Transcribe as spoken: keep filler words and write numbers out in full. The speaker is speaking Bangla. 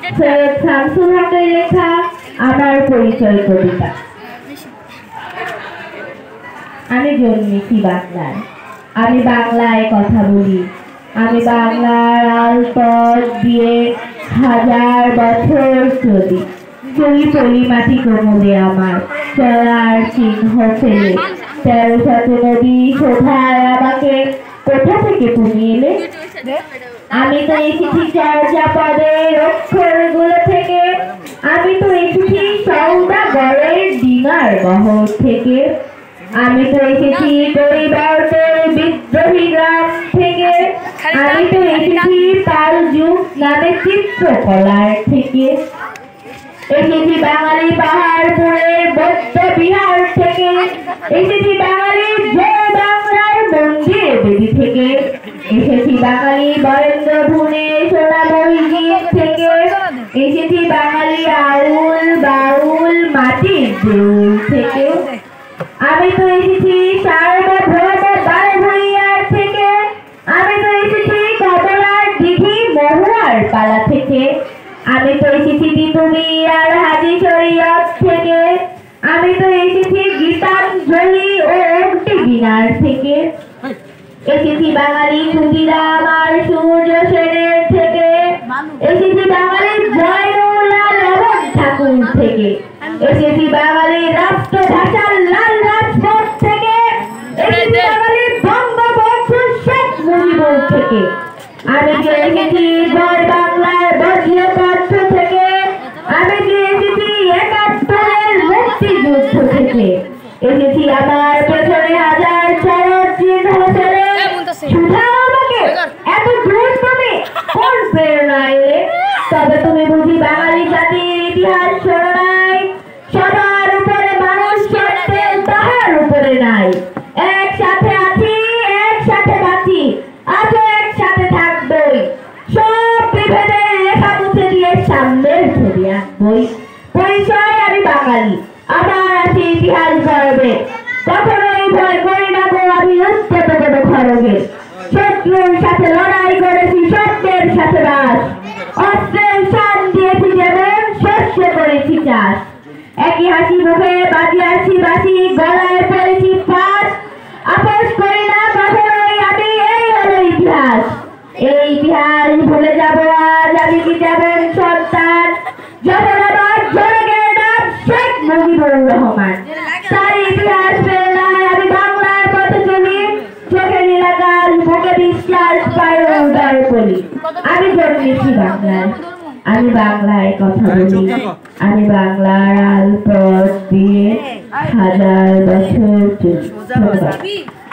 সৈয়দ শামসুল হকের লেখা আমার পরিচয় কবিতা। আমি জন্মেছি বাংলায়, আমি বাংলায় কথা বলি, আমি বাংলার আলপথ দিয়ে হাজার বছর চলি। চলি চলি মাটি কোমলে আমার চলার চিহ্ন ফেলে, তেরো শত নদী শোধায় আমাকে কোথা থেকে তুমি এলে। আমি তো এসেছি চর্যাপদের অক্ষরগুলো থেকে, আমি তো এসেছি সওদাগরের ডিঙার বহর থেকে, আমি তো এসেছি পরিবর্তের বিদ্রোহী গ্রাম থেকে, আমি তো এসেছি পাল যুগ নামে চিত্রকলার থেকে, এসেছি বাঙালি পাহাড়পুরের বৌদ্ধ বিহার থেকে, এসেছি বাঙালি জয় বাংলার মন্দির বেদি থেকে, এসেছি বাঙালি বরেন্দ্র ভুনে সোনাময়ী গীত থেকে, এসেছি বাঙালি আউল বাউল মাটির দেউল থেকে, আমি তো এসেছি সার্বভৌম বারভূঁইয়ার থেকে, আমি তো এসেছি কমলার দিঘি মহুয়ার পালা থেকে, আমি তো এসেছি তিতুমির আর হাজি শরীয়ত থেকে, আমি তো এসেছি গীতাঞ্জলি ও অগ্নিবীণার থেকে, এসেছি বাঙালি ক্ষুদিরাম আর সূর্য সেনের থেকে, এসেছি বাঙালি জয়নুল আলম ঠাকুর থেকে, এসেছি বাঙালি রাষ্ট্রভাষার লাল রাজপথ থেকে, এসেছি বাঙালি বঙ্গবন্ধু শেখ মুজিবুর থেকে, আমি যে এসেছি জয় বাংলার বজ্রকণ্ঠ থেকে, আমি যে এসেছি একাত্তরের মুক্তিযুদ্ধ থেকে, এসেছি আমার পেছনে হাজার চরণ চিহ্ন ফেলে। শুধাও আমাকে এত দূর তুমি কোন প্রেরণা এলে, তবে তুমি বুঝি বাঙালি জাতির ইতিহাস শোনো নাই। সবার উপরে মানুষ সত্ত্বেও তাহার উপরে নাই। একসাথে আছি, একসাথে বাঁচি, আজও একসাথে থাকবই। সব বিভেদের রেখা মুছে দিয়ে সামনের ছবি আঁকবই। পরিচয় আমি বাঙালি, আমার আছে ইতিহাস গর্বে, কখনোই ভয় করি না গো আমি উচ্চত কোনো খড়গে। শত্রুর সাথে লড়াই করেছি, সত্যের সাথে বাস, অস্ত্রের শান দিয়েছি যেমন শস্য করেছি চাষ। একই হাসি মুখে বাজিয়াছি বাসি, গলায় পড়েছি ফাঁস, আপোষ করি না কখনোই আমি, এই হলো ইতিহাস। এই ইতিহাস ভুলে যাব আজ আমি কি যাবেন সন্তান, যখন আমার জনগণের নাম শেখ মুজিবুর রহমান। তার ইতিহাস প্রেরণায় আমি বাংলার পথে চলি, চোখের এলাকার বুকে বিশ্বাস পায় উদয় বলি। আমি জন্মেছি বাংলায়, আমি বাংলায় কথা বলি, আমি বাংলার আলপথ দিয়ে হাজার বছর চলি।